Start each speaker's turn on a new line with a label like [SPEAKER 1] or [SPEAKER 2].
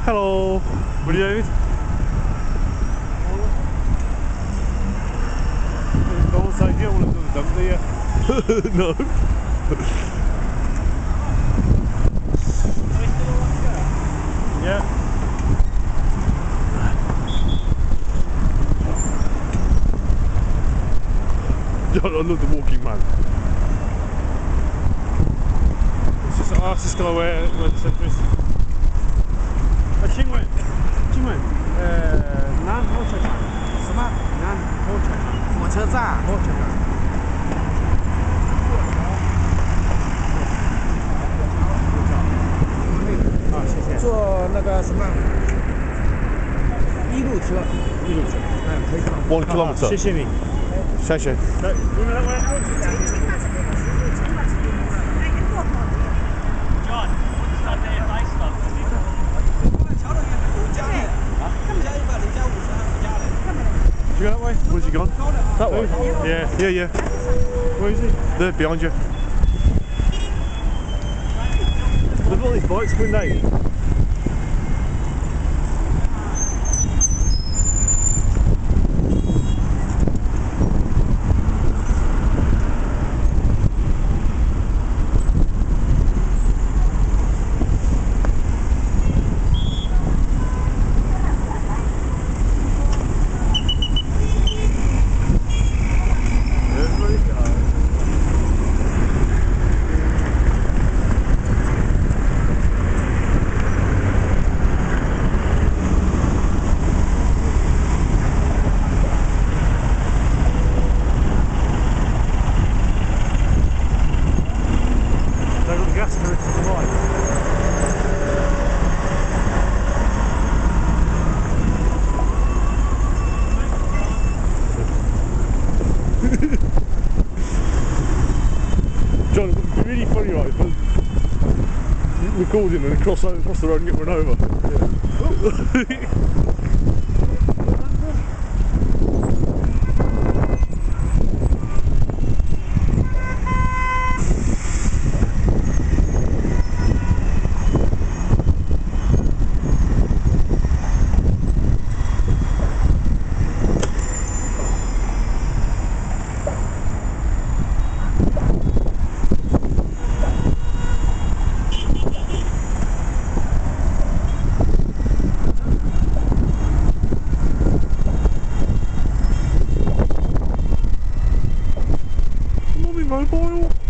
[SPEAKER 1] Hello. What are you doing? Don't say you want to do the dump, do you? No. Yeah. I love the walking man. It's just ask this guy where the centre is. Qingwen,南火车站。什么？南火车站。火车站。火车站。啊，谢谢。坐那个什么一路车。一路车。可以。1 kilometer。谢谢你。谢谢。You go that way? Where's he gone? That way? Yeah. Where is he? There, behind you. They've got these bikes, wouldn't they? John, it would be really funny, right, if I recording and cross the road and get run over. Yeah. Mobile.